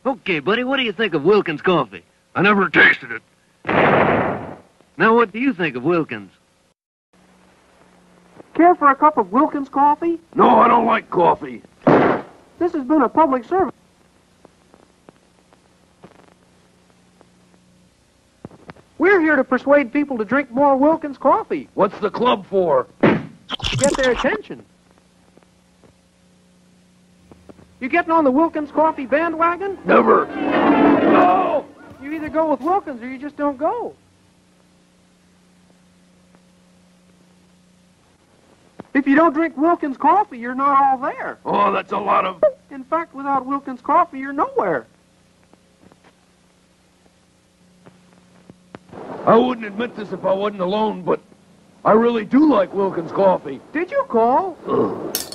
Okay, buddy, what do you think of Wilkins Coffee? I never tasted it. Now, what do you think of Wilkins? Care for a cup of Wilkins Coffee? No, I don't like coffee. This has been a public service. We're here to persuade people to drink more Wilkins Coffee. What's the club for? To get their attention. You getting on the Wilkins Coffee bandwagon? Never. No! You either go with Wilkins or you just don't go. If you don't drink Wilkins Coffee, you're not all there. Oh, that's a lot of... In fact, without Wilkins Coffee, you're nowhere. I wouldn't admit this if I wasn't alone, but I really do like Wilkins Coffee. Did you call?